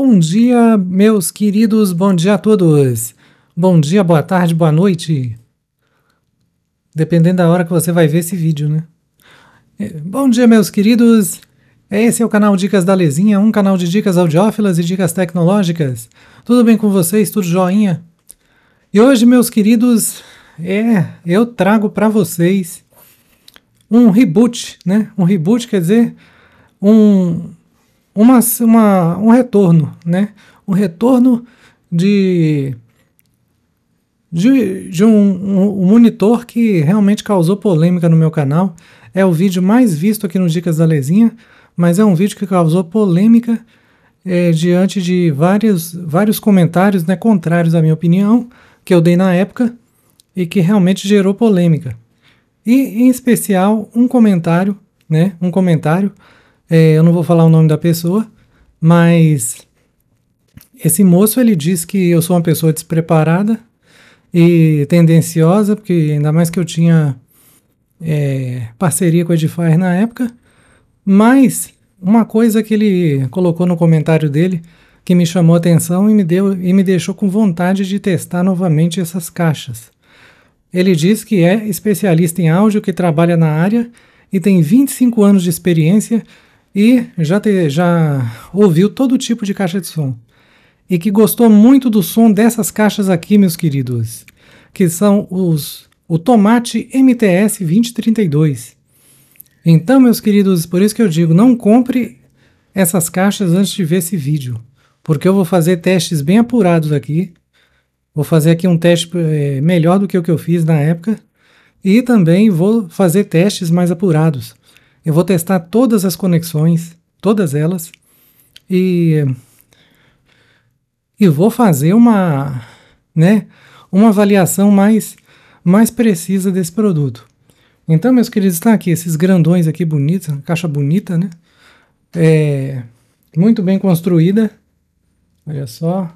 Bom dia, meus queridos, bom dia a todos. Bom dia, boa tarde, boa noite. Dependendo da hora que você vai ver esse vídeo, né? Bom dia, meus queridos. Esse é o canal Dicas da Lezinha, um canal de dicas audiófilas e dicas tecnológicas. Tudo bem com vocês? Tudo joinha? E hoje, meus queridos, eu trago para vocês um reboot, né? Um reboot quer dizer um, um retorno, né? Um retorno de um monitor que realmente causou polêmica no meu canal. É o vídeo mais visto aqui no Dicas da Lezinha, mas é um vídeo que causou polêmica diante de vários comentários, né, contrários à minha opinião, que eu dei na época e que realmente gerou polêmica. E, em especial, um comentário, né, eu não vou falar o nome da pessoa, mas esse moço ele diz que eu sou uma pessoa despreparada e tendenciosa, porque ainda mais que eu tinha parceria com a Edifier na época, mas uma coisa que ele colocou no comentário dele que me chamou a atenção e me deixou com vontade de testar novamente essas caixas. Ele diz que é especialista em áudio, que trabalha na área e tem 25 anos de experiência e já ouviu todo tipo de caixa de som. E que gostou muito do som dessas caixas aqui, meus queridos, que são o Tomate MTS 2032. Então, meus queridos, por isso que eu digo, não compre essas caixas antes de ver esse vídeo, porque eu vou fazer testes bem apurados aqui. Vou fazer aqui um teste melhor do que o que eu fiz na época e também vou fazer testes mais apurados. Eu vou testar todas as conexões, todas elas, e, e vou fazer né, uma avaliação mais precisa desse produto. Então, meus queridos, está aqui esses grandões aqui bonitos, caixa bonita, né? Muito bem construída. Olha só.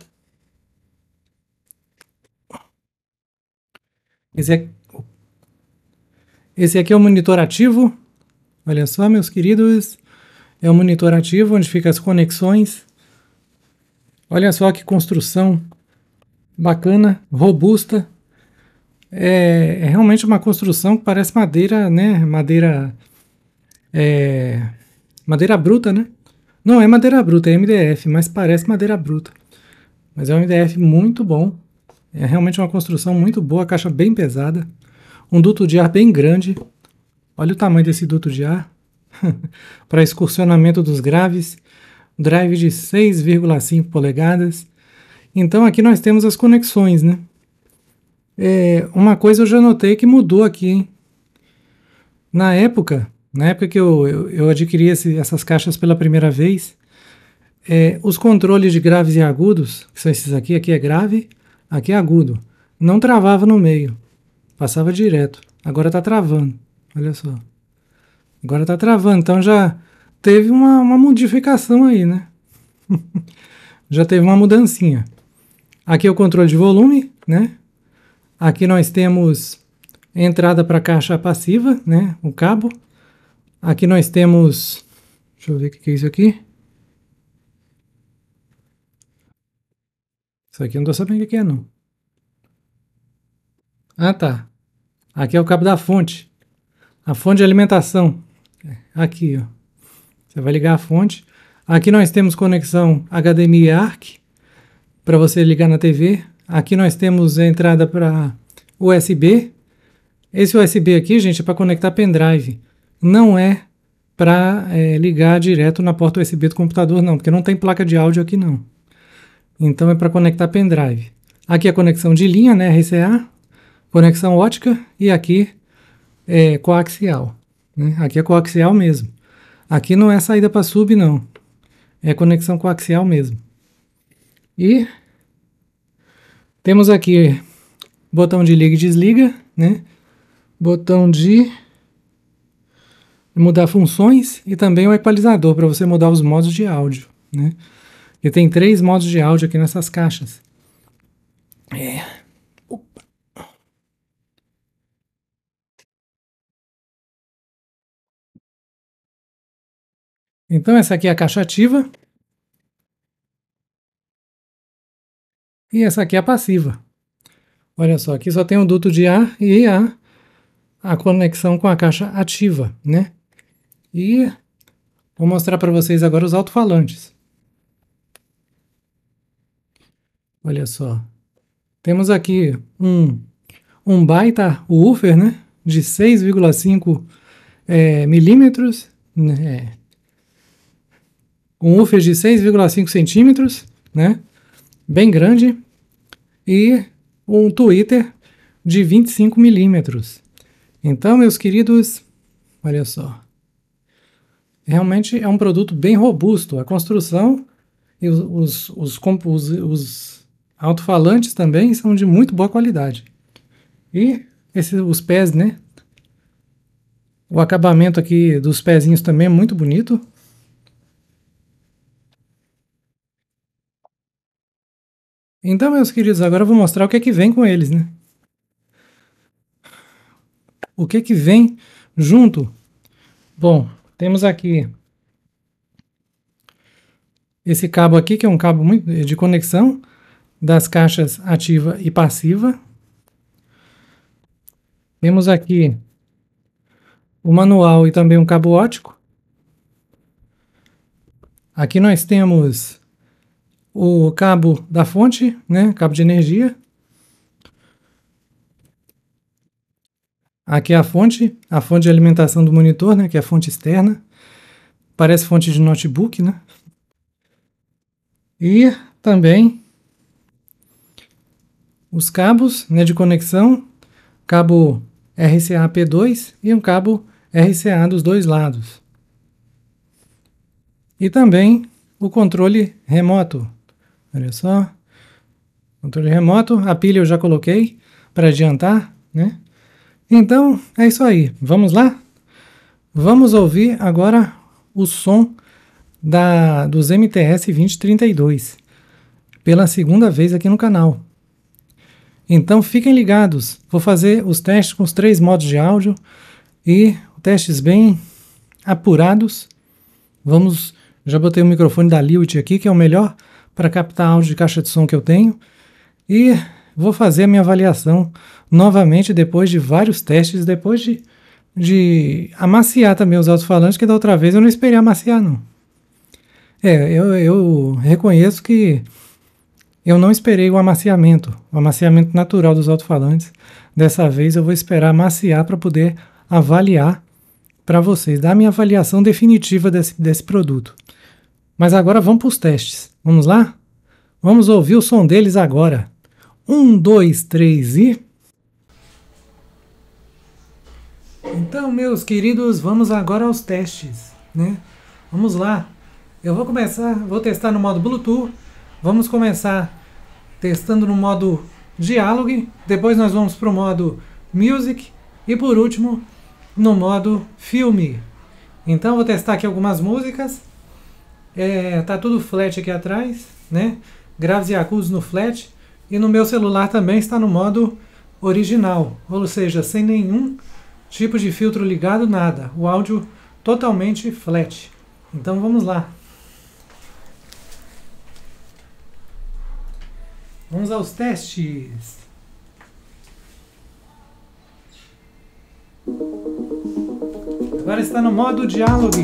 Esse, esse aqui é o monitor ativo. Olha só, meus queridos. É o monitor ativo, onde ficam as conexões. Olha só que construção bacana, robusta. É realmente uma construção que parece madeira, né? Madeira bruta, né? Não é madeira bruta, é MDF, mas parece madeira bruta. Mas é um MDF muito bom. É realmente uma construção muito boa, caixa bem pesada. Um duto de ar bem grande. Olha o tamanho desse duto de ar. Para excursionamento dos graves. Drive de 6,5 polegadas. Então aqui nós temos as conexões, né? Uma coisa eu já notei que mudou aqui, hein? Na época que eu adquiri essas caixas pela primeira vez, os controles de graves e agudos, que são esses aqui é grave, aqui é agudo, não travava no meio, passava direto. Agora tá travando, olha só. Agora tá travando, então já teve uma modificação aí, né? Já teve uma mudancinha. Aqui é o controle de volume, né? Aqui nós temos entrada para caixa passiva, né? O cabo. Aqui nós temos... Deixa eu ver o que é isso aqui. Isso aqui eu não tô sabendo o que é, não. Ah, tá. Aqui é o cabo da fonte. A fonte de alimentação. Aqui, ó. Você vai ligar a fonte. Aqui nós temos conexão HDMI ARC para você ligar na TV. Aqui nós temos a entrada para USB. Esse USB aqui, gente, é para conectar pendrive. Não é para ligar direto na porta USB do computador, não, porque não tem placa de áudio aqui, não. Então é para conectar pendrive. Aqui é a conexão de linha, né, RCA, conexão ótica e aqui é coaxial. Né? Aqui é coaxial mesmo. Aqui não é saída para sub, não. É conexão coaxial mesmo. E temos aqui botão de liga e desliga, né? Botão de mudar funções e também o equalizador para você mudar os modos de áudio, né? E tem 3 modos de áudio aqui nessas caixas. Opa. Então essa aqui é a caixa ativa. E essa aqui é a passiva. Olha só, aqui só tem o duto de ar e a conexão com a caixa ativa, né? E vou mostrar para vocês agora os alto-falantes. Olha só. Temos aqui um baita woofer, né? De 6,5 milímetros. Um woofer de 6,5 centímetros, né? Bem grande. E um tweeter de 25 milímetros. Então, meus queridos, olha só. Realmente é um produto bem robusto. A construção e os alto-falantes também são de muito boa qualidade. E os pés, né? O acabamento aqui dos pezinhos também é muito bonito. Então, meus queridos, agora eu vou mostrar o que é que vem com eles, né? O que é que vem junto? Bom, temos aqui esse cabo aqui, que é um cabo de conexão das caixas ativa e passiva. Temos aqui o manual e também um cabo óptico. Aqui nós temos o cabo da fonte, né? Cabo de energia. Aqui é a fonte de alimentação do monitor, né? Que é a fonte externa. Parece fonte de notebook, né? E também os cabos, né, de conexão, cabo RCA P2 e um cabo RCA dos dois lados. E também o controle remoto. Olha só. Controle remoto, a pilha eu já coloquei para adiantar, né? Então, é isso aí. Vamos lá? Vamos ouvir agora o som dos MTS 2032 pela segunda vez aqui no canal. Então fiquem ligados, vou fazer os testes com os 3 modos de áudio e testes bem apurados. Já botei o microfone da Lewitt aqui, que é o melhor para captar áudio de caixa de som que eu tenho, e vou fazer a minha avaliação novamente depois de vários testes, depois de amaciar também os alto-falantes, que da outra vez eu não esperei amaciar não. Eu reconheço que eu não esperei o amaciamento natural dos alto-falantes. Dessa vez eu vou esperar amaciar para poder avaliar para vocês, dar a minha avaliação definitiva desse produto. Mas agora vamos para os testes. Vamos lá? Vamos ouvir o som deles agora. 1, 2, 3 e... Então, meus queridos, vamos agora aos testes, né? Vamos lá. Eu vou testar no modo Bluetooth. Vamos começar testando no modo Dialogue, depois nós vamos para o modo Music e por último no modo Filme. Então vou testar aqui algumas músicas. Tá tudo flat aqui atrás, né? Graves e agudos no flat e no meu celular também está no modo original, ou seja, sem nenhum tipo de filtro ligado, nada. O áudio totalmente flat. Então vamos lá. Vamos aos testes. Agora está no modo Dialogue.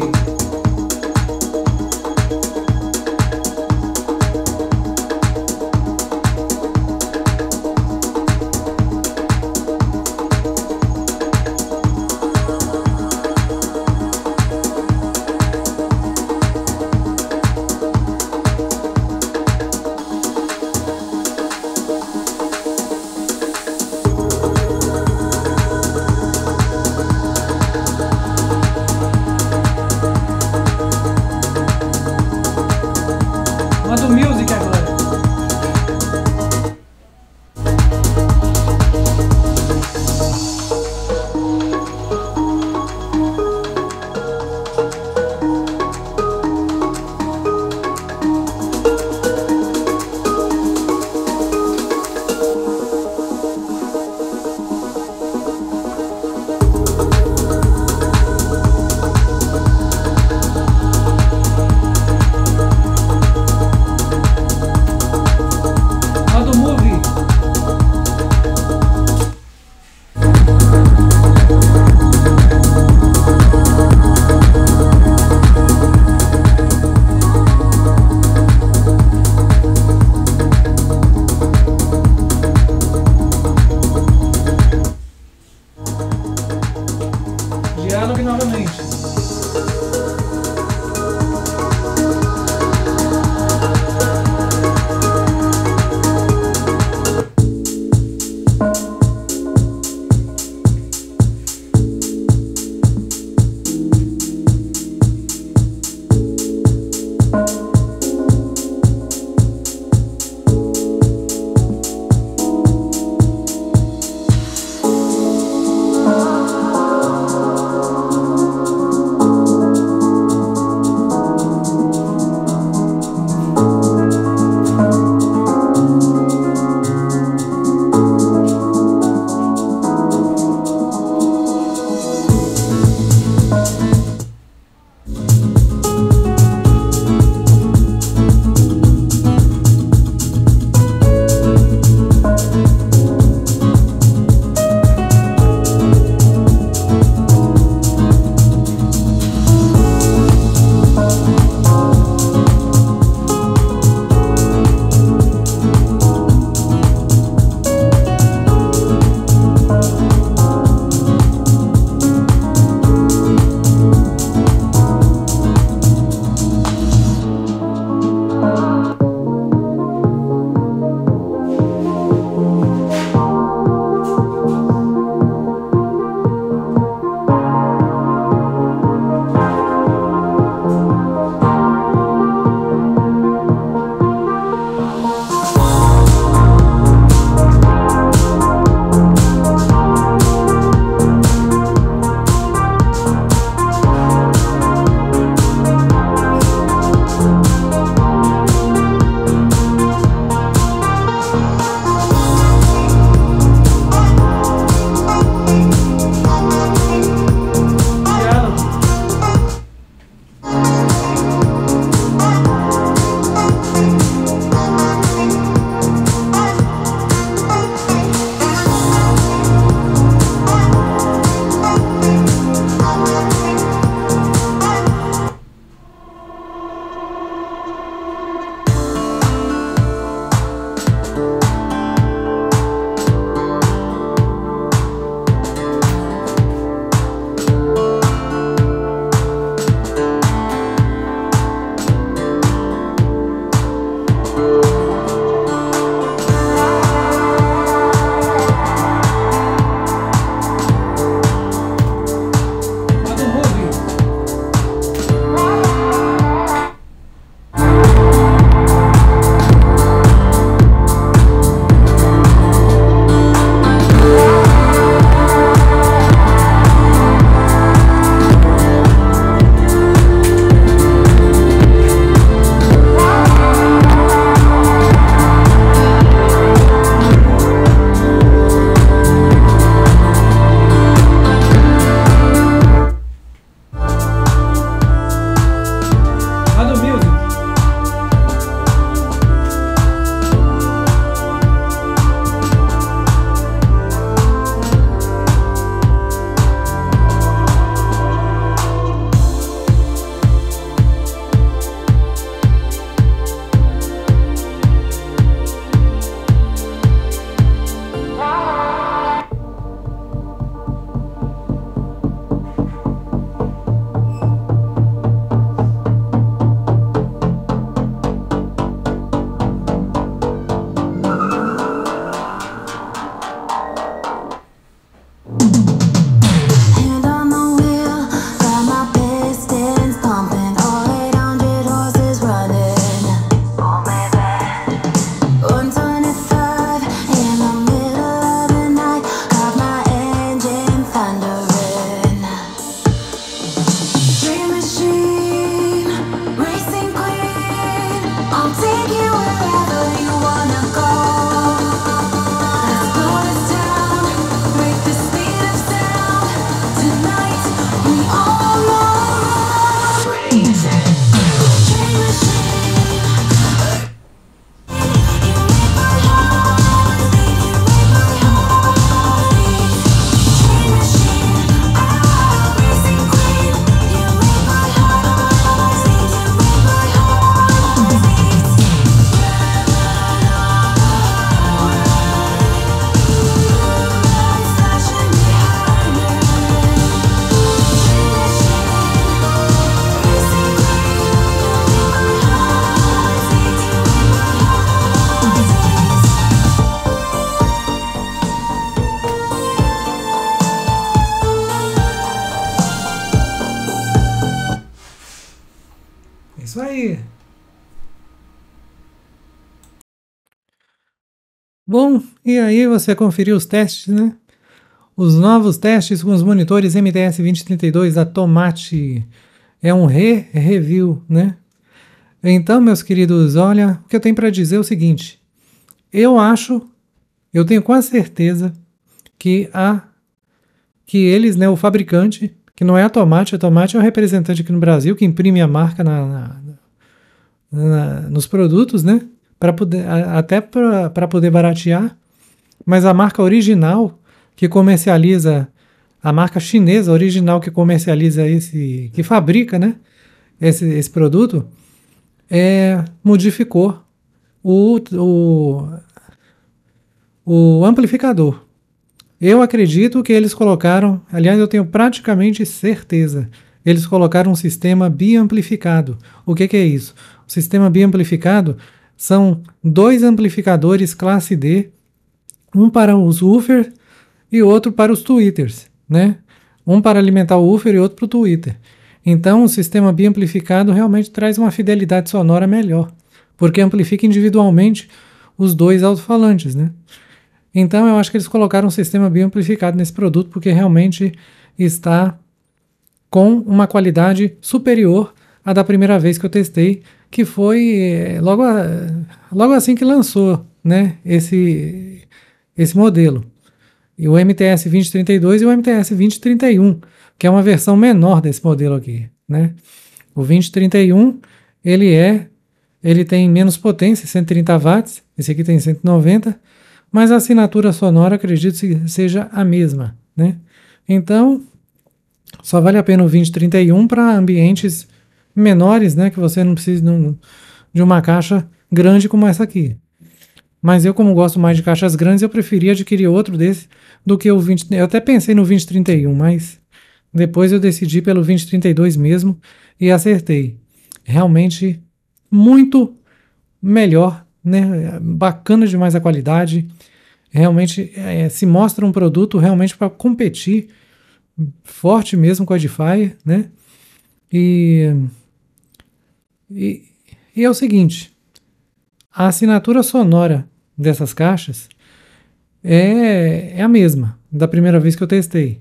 Isso aí. Bom, e aí você conferiu os testes, né? Os novos testes com os monitores MTS 2032 da Tomate. É um review, né? Então, meus queridos, olha, o que eu tenho para dizer é o seguinte. Eu tenho quase certeza que eles, né, o fabricante, que não é a Tomate é o representante aqui no Brasil que imprime a marca nos produtos, né? Para poder, até para poder baratear, mas a marca original que comercializa, a marca chinesa original que comercializa que fabrica, né? Esse produto, modificou o, o, o amplificador. Eu acredito que eles colocaram, aliás, eu tenho praticamente certeza, eles colocaram um sistema biamplificado. O que é isso? O sistema biamplificado são dois amplificadores classe D, um para os woofer e outro para os tweeters, né? Um para alimentar o woofer e outro para o tweeter. Então, o sistema biamplificado realmente traz uma fidelidade sonora melhor, porque amplifica individualmente os dois alto-falantes, né? Então eu acho que eles colocaram um sistema bem amplificado nesse produto porque realmente está com uma qualidade superior à da primeira vez que eu testei, que foi logo assim que lançou, né, esse modelo. E o MTS 2032 e o MTS 2031, que é uma versão menor desse modelo aqui, né? O 2031, ele tem menos potência, 130 watts, esse aqui tem 190, mas a assinatura sonora acredito que seja a mesma, né? Então, só vale a pena o 2031 para ambientes menores, né? Que você não precisa de uma caixa grande como essa aqui. Mas eu, como gosto mais de caixas grandes, eu preferi adquirir outro desse do que o 20. Eu até pensei no 2031, mas depois eu decidi pelo 2032 mesmo e acertei. Realmente muito melhor, né? Bacana demais a qualidade. Realmente se mostra um produto realmente para competir forte mesmo com a Edifier, né? E, e, e é o seguinte, a assinatura sonora dessas caixas é a mesma da primeira vez que eu testei.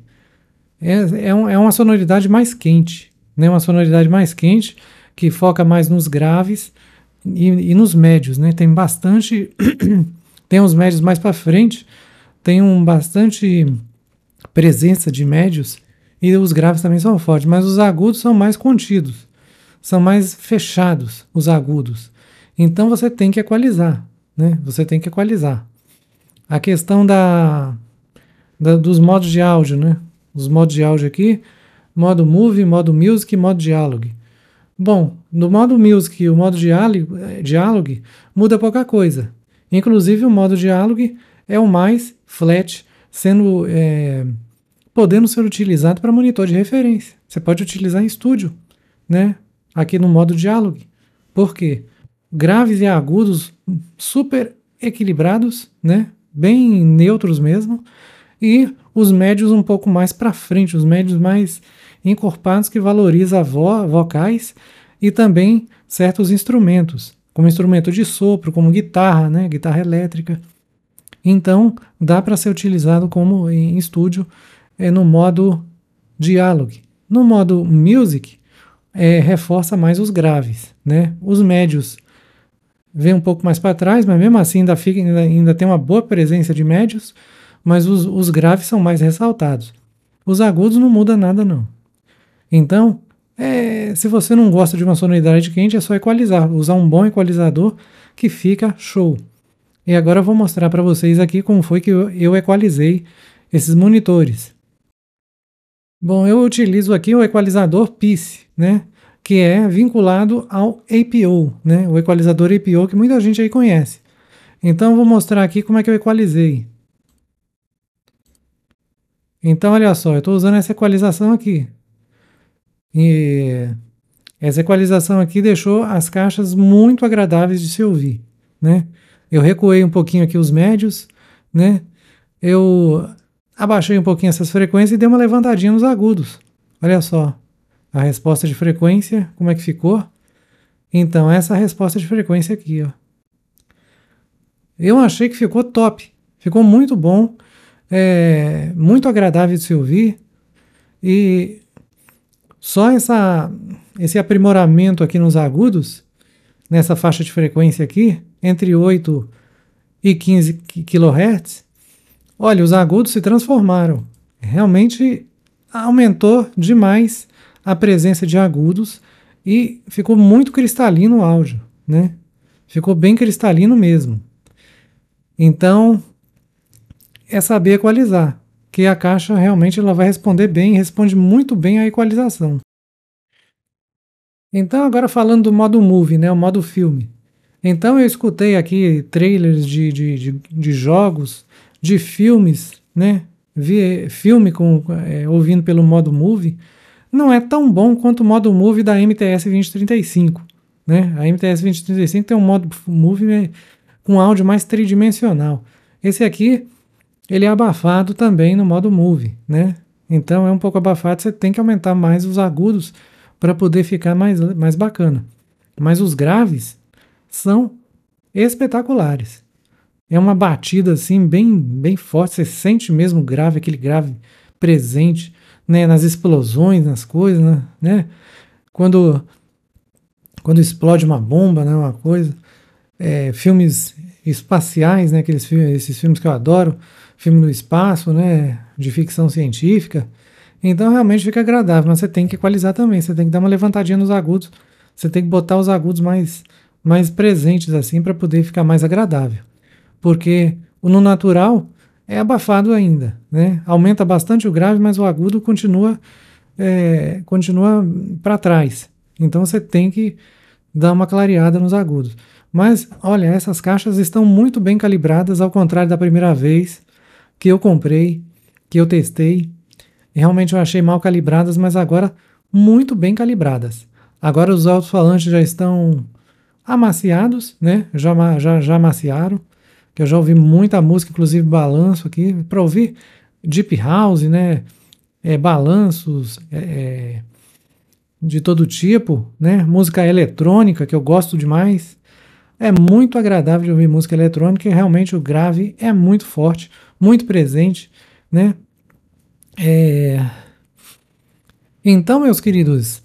É uma sonoridade mais quente, né? Uma sonoridade mais quente que foca mais nos graves e nos médios, né? Tem bastante, tem os médios mais para frente, tem bastante presença de médios e os graves também são fortes, mas os agudos são mais contidos, são mais fechados os agudos. Então você tem que equalizar, né? Você tem que equalizar. A questão dos modos de áudio, né? Os modos de áudio aqui, modo Move, modo Music e modo Dialogue. Bom, no modo Music e o modo Dialogue muda pouca coisa. Inclusive o modo Dialogue é o mais flat, podendo ser utilizado para monitor de referência. Você pode utilizar em estúdio, né? Aqui no modo Dialogue. Por quê? Graves e agudos super equilibrados, né? Bem neutros mesmo. E os médios um pouco mais para frente, os médios mais encorpados que valorizam vocais e também certos instrumentos, como instrumento de sopro, como guitarra, né? Guitarra elétrica. Então, dá para ser utilizado como em estúdio no modo Dialogue. No modo Music, reforça mais os graves, né? Os médios vem um pouco mais para trás, mas mesmo assim ainda tem uma boa presença de médios, mas os graves são mais ressaltados. Os agudos não muda nada, não. Então, se você não gosta de uma sonoridade quente, é só equalizar, usar um bom equalizador que fica show. E agora eu vou mostrar para vocês aqui como foi que eu equalizei esses monitores. Bom, eu utilizo aqui o equalizador PICE, né? Que é vinculado ao APO, né? O equalizador APO que muita gente aí conhece. Então eu vou mostrar aqui como é que eu equalizei. Então olha só, eu estou usando essa equalização aqui. E essa equalização aqui deixou as caixas muito agradáveis de se ouvir, né? Eu recuei um pouquinho aqui os médios, né? Eu abaixei um pouquinho essas frequências e dei uma levantadinha nos agudos. Olha só a resposta de frequência, como é que ficou. Então, essa é a resposta de frequência aqui, ó. Eu achei que ficou top, ficou muito bom, muito agradável de se ouvir, e só esse aprimoramento aqui nos agudos, nessa faixa de frequência aqui, entre 8 e 15 kHz, olha, os agudos se transformaram. Realmente aumentou demais a presença de agudos e ficou muito cristalino o áudio, né? Ficou bem cristalino mesmo. Então, é saber equalizar, que a caixa realmente ela vai responder bem, responde muito bem à equalização. Então, agora falando do modo movie, né, o modo filme. Então, eu escutei aqui trailers de jogos, de filmes, né? Vi filme ouvindo pelo modo movie. Não é tão bom quanto o modo movie da MTS 2035, né? A MTS 2035 tem um modo movie com áudio mais tridimensional. Esse aqui, ele é abafado também no modo movie, né? Então é um pouco abafado, você tem que aumentar mais os agudos para poder ficar mais bacana. Mas os graves são espetaculares. É uma batida assim bem forte, você sente mesmo grave, aquele grave presente, né, nas explosões, nas coisas, né? Quando explode uma bomba, né, uma coisa. Filmes espaciais, né, esses filmes que eu adoro, filme no espaço, né, de ficção científica. Então realmente fica agradável, mas você tem que equalizar também, você tem que dar uma levantadinha nos agudos, você tem que botar os agudos mais presentes assim para poder ficar mais agradável. Porque no natural é abafado ainda, né? Aumenta bastante o grave, mas o agudo continua para trás. Então você tem que dar uma clareada nos agudos. Mas olha, essas caixas estão muito bem calibradas, ao contrário da primeira vez que eu comprei, que eu testei. Realmente eu achei mal calibradas, mas agora muito bem calibradas. Agora os alto-falantes já estão amaciados, né? Já amaciaram. Que eu já ouvi muita música, inclusive balanço aqui, para ouvir deep house, né? Balanços de todo tipo, né? Música eletrônica, que eu gosto demais. É muito agradável de ouvir música eletrônica e realmente o grave é muito forte, muito presente, né? Então, meus queridos,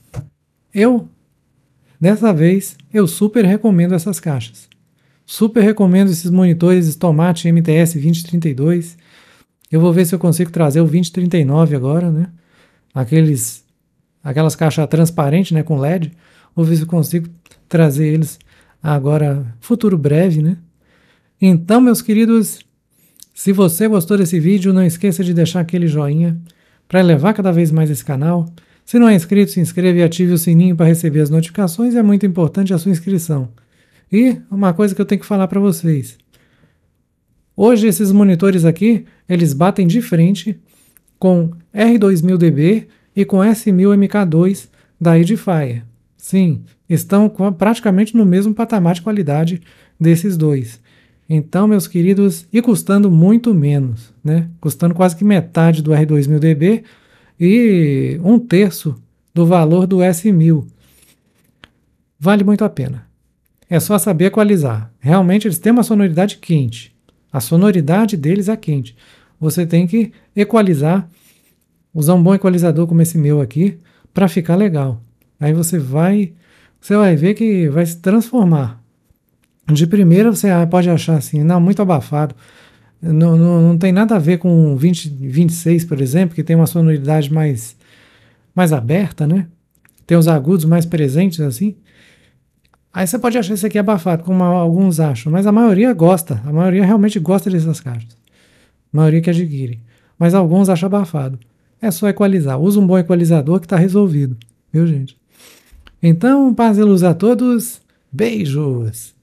dessa vez, eu super recomendo essas caixas. Super recomendo esses monitores Stomate MTS 2032. Eu vou ver se eu consigo trazer o 2039 agora, né? Aquelas caixas transparentes, né, com LED. Vou ver se eu consigo trazer eles agora, futuro breve, né? Então, meus queridos, se você gostou desse vídeo, não esqueça de deixar aquele joinha para elevar cada vez mais esse canal. Se não é inscrito, se inscreva e ative o sininho para receber as notificações. É muito importante a sua inscrição. E uma coisa que eu tenho que falar para vocês. Hoje esses monitores aqui, eles batem de frente com R2000DB e com S1000MK2 da Edifier. Sim, estão praticamente no mesmo patamar de qualidade desses dois. Então, meus queridos, e custando muito menos, né? Custando quase que metade do R2000DB e 1/3 do valor do S1000. Vale muito a pena. É só saber equalizar. Realmente eles têm uma sonoridade quente. A sonoridade deles é quente. Você tem que equalizar, usar um bom equalizador como esse meu aqui, para ficar legal. Aí você vai ver que vai se transformar. De primeira você pode achar assim, não, muito abafado. Não tem nada a ver com o 2026, por exemplo, que tem uma sonoridade mais aberta, né? Tem os agudos mais presentes assim. Aí você pode achar isso aqui abafado, como alguns acham, mas a maioria gosta. A maioria realmente gosta dessas caixas. A maioria que adquire. Mas alguns acham abafado. É só equalizar. Usa um bom equalizador que está resolvido. Viu, gente? Então, paz e luz a todos. Beijos!